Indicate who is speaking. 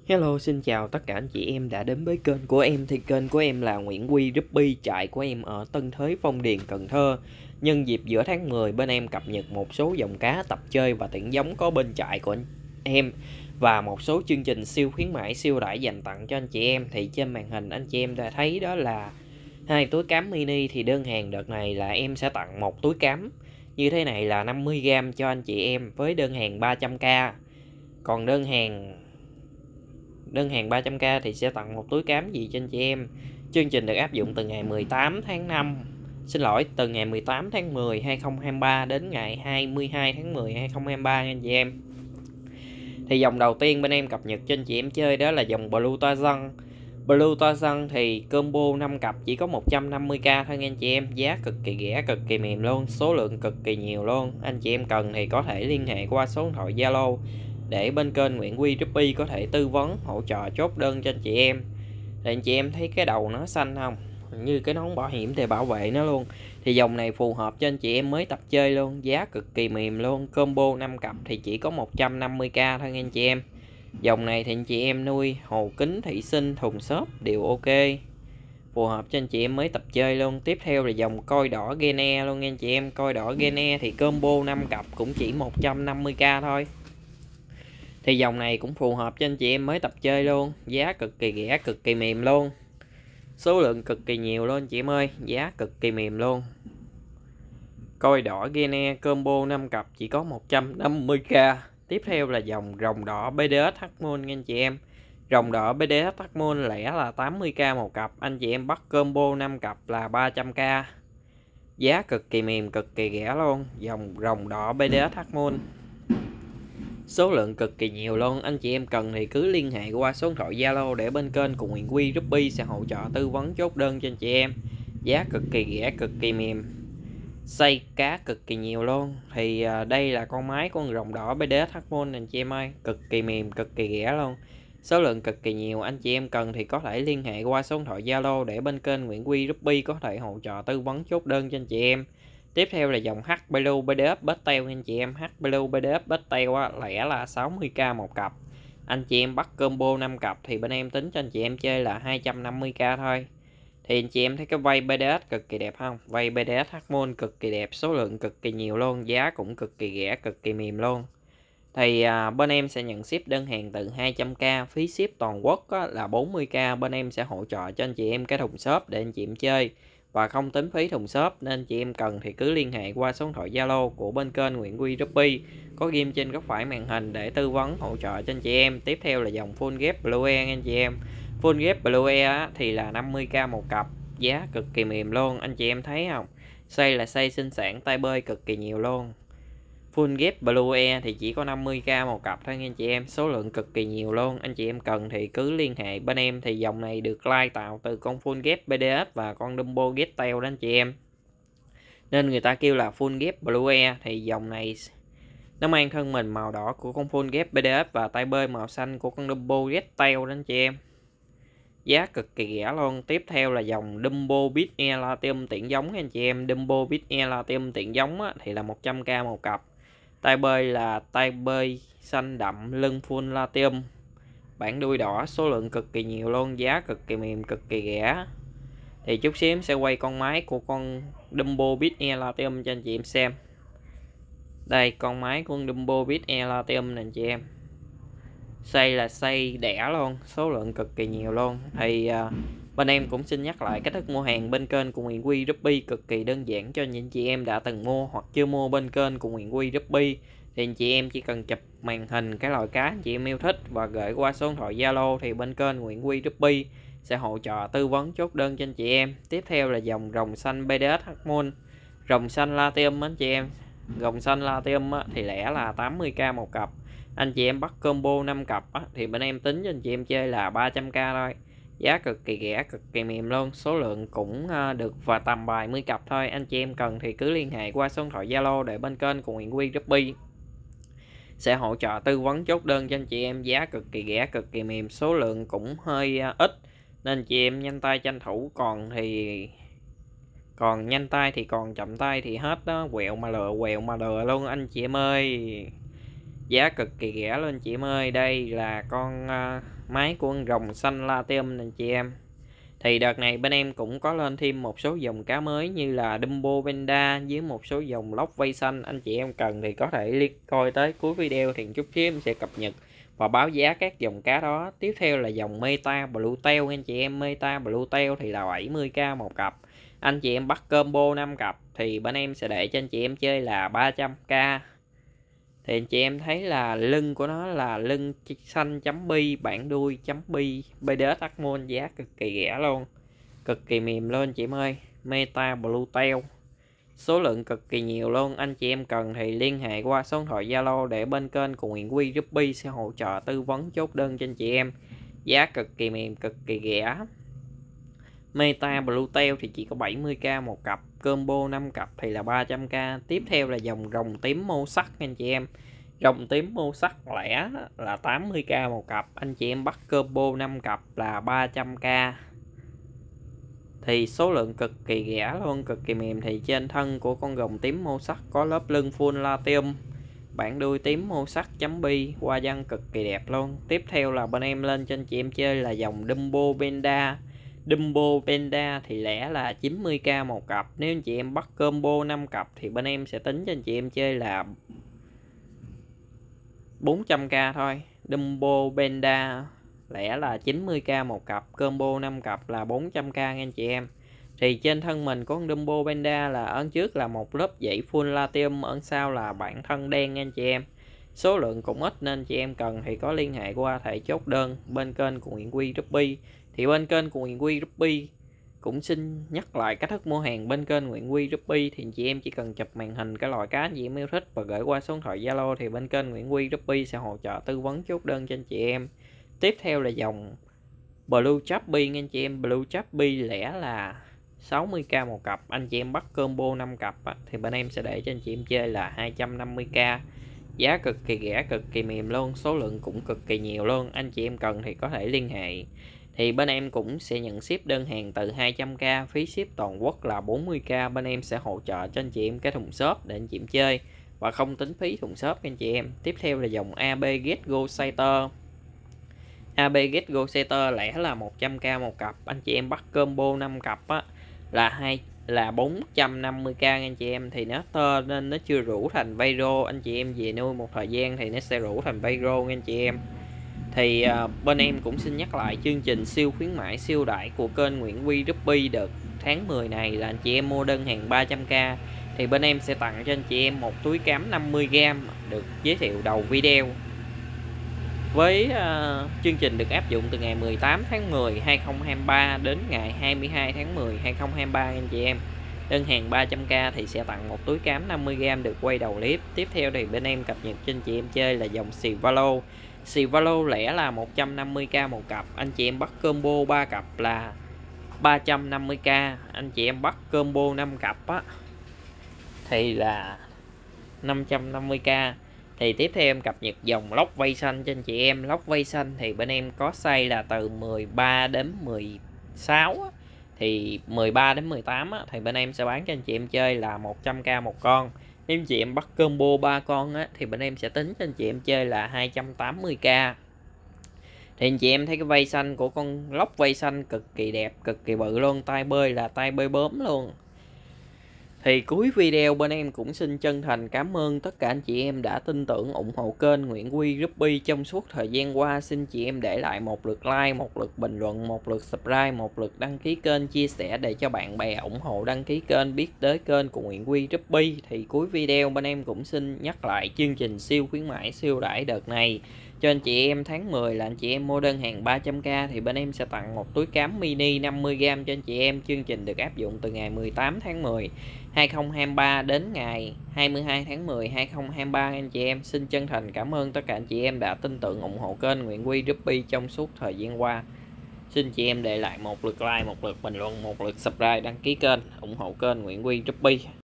Speaker 1: Hello, xin chào tất cả anh chị em đã đến với kênh của em. Thì kênh của em là Nguyễn Huy Ruby, trại của em ở Tân Thới, Phong Điền, Cần Thơ. Nhân dịp giữa tháng 10, bên em cập nhật một số dòng cá tập chơi và tiện giống có bên trại của anh em, và một số chương trình siêu khuyến mãi siêu đãi dành tặng cho anh chị em. Thì trên màn hình anh chị em đã thấy đó là hai túi cám mini. Thì đơn hàng đợt này là em sẽ tặng một túi cám như thế này là 50g cho anh chị em với đơn hàng 300k. Còn đơn hàng 300k thì sẽ tặng một túi cám gì cho anh chị em. Chương trình được áp dụng từ ngày 18 tháng 5, từ ngày 18 tháng 10 2023 đến ngày 22 tháng 10 2023 nha anh chị em. Thì dòng đầu tiên bên em cập nhật cho anh chị em chơi đó là dòng Blue Tarzan. Blue Tarzan thì combo 5 cặp chỉ có 150k thôi nha anh chị em. Giá cực kỳ rẻ, cực kỳ mềm luôn, số lượng cực kỳ nhiều luôn. Anh chị em cần thì có thể liên hệ qua số điện thoại Zalo để bên kênh Nguyễn Huy Ruby có thể tư vấn hỗ trợ chốt đơn cho anh chị em. Thì anh chị em thấy cái đầu nó xanh không, như cái nón bảo hiểm để bảo vệ nó luôn. Thì dòng này phù hợp cho anh chị em mới tập chơi luôn, giá cực kỳ mềm luôn. Combo 5 cặp thì chỉ có 150k thôi nha anh chị em. Dòng này thì anh chị em nuôi hồ kính, thủy sinh, thùng xốp đều ok, phù hợp cho anh chị em mới tập chơi luôn. Tiếp theo là dòng coi đỏ Guinea luôn nha anh chị em. Coi đỏ Guinea thì combo 5 cặp cũng chỉ 150k thôi. Thì dòng này cũng phù hợp cho anh chị em mới tập chơi luôn, giá cực kỳ rẻ, cực kỳ mềm luôn, số lượng cực kỳ nhiều luôn anh chị em ơi, giá cực kỳ mềm luôn. Coi đỏ Guinea combo 5 cặp chỉ có 150k. Tiếp theo là dòng rồng đỏ BDS Hmon nha anh chị em. Rồng đỏ BDS Hmon lẻ là 80k một cặp, anh chị em bắt combo 5 cặp là 300k. Giá cực kỳ mềm, cực kỳ rẻ luôn, dòng rồng đỏ BDS Hmon. Số lượng cực kỳ nhiều luôn, anh chị em cần thì cứ liên hệ qua số điện thoại Zalo để bên kênh của Nguyễn Huy Ruby sẽ hỗ trợ tư vấn chốt đơn cho anh chị em. Giá cực kỳ rẻ, cực kỳ mềm, xây cá cực kỳ nhiều luôn. Thì đây là con máy con rồng đỏ BDS Hmon anh chị em ơi, cực kỳ mềm, cực kỳ rẻ luôn, số lượng cực kỳ nhiều. Anh chị em cần thì có thể liên hệ qua số điện thoại Zalo để bên kênh Nguyễn Huy Ruby có thể hỗ trợ tư vấn chốt đơn cho anh chị em. Tiếp theo là dòng H Blue BDF Pastel anh chị em. H Blue BDF Pastel lẻ là 60k một cặp, anh chị em bắt combo 5 cặp thì bên em tính cho anh chị em chơi là 250k thôi. Thì anh chị em thấy cái vây BDS cực kỳ đẹp không, vây BDS Hmon cực kỳ đẹp, số lượng cực kỳ nhiều luôn, giá cũng cực kỳ rẻ, cực kỳ mềm luôn. Thì bên em sẽ nhận ship đơn hàng từ 200k, phí ship toàn quốc là 40k. Bên em sẽ hỗ trợ cho anh chị em cái thùng xốp để anh chị em chơi và không tính phí thùng xốp, nên anh chị em cần thì cứ liên hệ qua số điện thoại Zalo của bên kênh Nguyễn Huy Ruby có ghim trên góc phải màn hình để tư vấn hỗ trợ cho anh chị em. Tiếp theo là dòng full ghép Blue Air anh chị em. Full ghép Blue Air thì là 50k một cặp, giá cực kỳ mềm luôn, anh chị em thấy không, xây là xây sinh sản, tay bơi cực kỳ nhiều luôn. Full ghép Blue Air thì chỉ có 50k một cặp thôi anh chị em, số lượng cực kỳ nhiều luôn. Anh chị em cần thì cứ liên hệ bên em. Thì dòng này được lai tạo từ con full ghép BDS và con Dumbo ghép tail đó anh chị em, nên người ta kêu là full ghép Blue Air. Thì dòng này nó mang thân mình màu đỏ của con full ghép BDS và tay bơi màu xanh của con Dumbo ghép tail đó anh chị em, giá cực kỳ rẻ luôn. Tiếp theo là dòng Dumbo Bit Air Latium tiện giống anh chị em. Dumbo Bit Air Latium tiện giống thì là 100k một cặp, tay bơi là tay bơi xanh đậm, lưng full Latium, bản đuôi đỏ, số lượng cực kỳ nhiều luôn, giá cực kỳ mềm, cực kỳ rẻ. Thì chút xíu em sẽ quay con máy của con Dumbo Bit Air Latium cho anh chị em xem. Đây con máy của Dumbo Bit Air Latium nè anh chị em, xây là xây đẻ luôn, số lượng cực kỳ nhiều luôn. Thì bên em cũng xin nhắc lại cách thức mua hàng bên kênh của Nguyễn Huy Ruby cực kỳ đơn giản cho những chị em đã từng mua hoặc chưa mua bên kênh của Nguyễn Huy Ruby. Thì anh chị em chỉ cần chụp màn hình cái loại cá anh chị em yêu thích và gửi qua số điện thoại Zalo thì bên kênh Nguyễn Huy Ruby sẽ hỗ trợ tư vấn chốt đơn cho anh chị em. Tiếp theo là dòng rồng xanh BDS Hmon, rồng xanh Latium anh chị em. Rồng xanh Latium thì lẻ là 80k một cặp, anh chị em bắt combo 5 cặp thì bên em tính cho anh chị em chơi là 300k thôi, giá cực kỳ rẻ, cực kỳ mềm luôn, số lượng cũng được và tầm vài mươi cặp thôi. Anh chị em cần thì cứ liên hệ qua số điện thoại Zalo để bên kênh của Nguyễn Huy Ruby sẽ hỗ trợ tư vấn chốt đơn cho anh chị em, giá cực kỳ rẻ, cực kỳ mềm, số lượng cũng hơi ít nên anh chị em nhanh tay tranh thủ. Còn nhanh tay thì còn chậm tay thì hết đó, quẹo mà lừa luôn anh chị em ơi. Giá cực kỳ rẻ luôn chị em ơi. Đây là con máy của con rồng xanh Latium nè chị em. Thì đợt này bên em cũng có lên thêm một số dòng cá mới như là Dumbo Panda với một số dòng lóc vây xanh. Anh chị em cần thì có thể coi tới cuối video thì chút xíu em sẽ cập nhật và báo giá các dòng cá đó. Tiếp theo là dòng Meta Blue Tail anh chị em. Meta Blue Tail thì là 70k một cặp. Anh chị em bắt combo 5 cặp thì bên em sẽ để cho anh chị em chơi là 300k. Thì anh chị em thấy là lưng của nó là lưng xanh chấm bi, bản đuôi chấm bi, BDS Atmon, giá cực kỳ rẻ luôn, cực kỳ mềm luôn chị em ơi. Meta Blue Tail số lượng cực kỳ nhiều luôn. Anh chị em cần thì liên hệ qua số điện thoại Zalo để bên kênh của Nguyễn Quy Ruby sẽ hỗ trợ tư vấn chốt đơn cho anh chị em. Giá cực kỳ mềm, cực kỳ rẻ. Meta Blue Tail thì chỉ có 70k một cặp, combo 5 cặp thì là 300k. Tiếp theo là dòng rồng tím màu sắc anh chị em. Rồng tím màu sắc lẻ là 80k một cặp, anh chị em bắt combo 5 cặp là 300k. Thì số lượng cực kỳ rẻ luôn, cực kỳ mềm. Thì trên thân của con rồng tím màu sắc có lớp lưng full Latium, bản đuôi tím màu sắc chấm bi, hoa văn cực kỳ đẹp luôn. Tiếp theo là bên em lên cho anh chị em chơi là dòng Dumbo Panda. Dumbo Panda thì lẻ là 90k một cặp. Nếu anh chị em bắt combo 5 cặp thì bên em sẽ tính cho anh chị em chơi là 400k thôi. Dumbo Panda lẻ là 90k một cặp, combo 5 cặp là 400k nha anh chị em. Thì trên thân mình có con Dumbo Panda là ở trước là một lớp dãy full Latium, ở sau là bản thân đen nha anh chị em. Số lượng cũng ít nên chị em cần thì có liên hệ qua thể chốt đơn bên kênh của Nguyễn Quy Ruby. Thì bên kênh của Nguyễn Quy Ruby cũng xin nhắc lại cách thức mua hàng bên kênh Nguyễn Quy Ruby. Thì chị em chỉ cần chụp màn hình cái loại cá gì em yêu thích và gửi qua số điện thoại Zalo thì bên kênh Nguyễn Quy Ruby sẽ hỗ trợ tư vấn chốt đơn cho anh chị em. Tiếp theo là dòng Blue Chubby nha anh chị em. Blue Chubby lẻ là 60k một cặp, anh chị em bắt combo 5 cặp thì bên em sẽ để cho anh chị em chơi là 250k. Giá cực kỳ rẻ, cực kỳ mềm luôn, số lượng cũng cực kỳ nhiều luôn. Anh chị em cần thì có thể liên hệ. Thì bên em cũng sẽ nhận ship đơn hàng từ 200k, phí ship toàn quốc là 40k. Bên em sẽ hỗ trợ cho anh chị em cái thùng shop để anh chị em chơi và không tính phí thùng shop anh chị em. Tiếp theo là dòng AB Get Go Sighter. AB Get Go Sighter lẻ là 100k một cặp, anh chị em bắt combo 5 cặp là 450k anh chị em. Thì nó to nên nó chưa rủ thành viral, anh chị em về nuôi một thời gian thì nó sẽ rủ thành viral anh chị em. Thì bên em cũng xin nhắc lại chương trình siêu khuyến mãi siêu đãi của kênh Nguyễn Quy Ruby đợt tháng 10 này là anh chị em mua đơn hàng 300k thì bên em sẽ tặng cho anh chị em một túi cám 50g được giới thiệu đầu video. Với chương trình được áp dụng từ ngày 18 tháng 10 2023 đến ngày 22 tháng 10 2023 anh chị em. Đơn hàng 300k thì sẽ tặng một túi cám 50g được quay đầu clip. Tiếp theo thì bên em cập nhật cho anh chị em chơi là dòng xì Valo. Xì Valo lẻ là 150k một cặp, anh chị em bắt combo 3 cặp là 350k. Anh chị em bắt combo 5 cặp thì là 550k. Thì tiếp theo em cập nhật dòng lóc vây xanh cho anh chị em. Lóc vây xanh thì bên em có size là từ 13 đến 16 thì 13 đến 18 thì bên em sẽ bán cho anh chị em chơi là 100k một con. Nếu anh chị em bắt combo 3 con thì bên em sẽ tính cho anh chị em chơi là 280k. Thì anh chị em thấy cái vây xanh của con lóc vây xanh cực kỳ đẹp, cực kỳ bự luôn, tay bơi là tay bơi bướm luôn. Thì cuối video bên em cũng xin chân thành cảm ơn tất cả anh chị em đã tin tưởng ủng hộ kênh Nguyễn Quy Ruby trong suốt thời gian qua. Xin chị em để lại một lượt like, một lượt bình luận, một lượt subscribe, một lượt đăng ký kênh, chia sẻ để cho bạn bè ủng hộ đăng ký kênh biết tới kênh của Nguyễn Quy Ruby. Thì cuối video bên em cũng xin nhắc lại chương trình siêu khuyến mãi siêu đãi đợt này cho anh chị em tháng 10 là anh chị em mua đơn hàng 300k thì bên em sẽ tặng một túi cám mini 50g cho anh chị em. Chương trình được áp dụng từ ngày 18 tháng 10 2023 đến ngày 22 tháng 10 2023 anh chị em. Xin chân thành cảm ơn tất cả anh chị em đã tin tưởng ủng hộ kênh Nguyễn Quy Ruby trong suốt thời gian qua. Xin chị em để lại một lượt like, một lượt bình luận, một lượt subscribe, đăng ký kênh ủng hộ kênh Nguyễn Quy Ruby.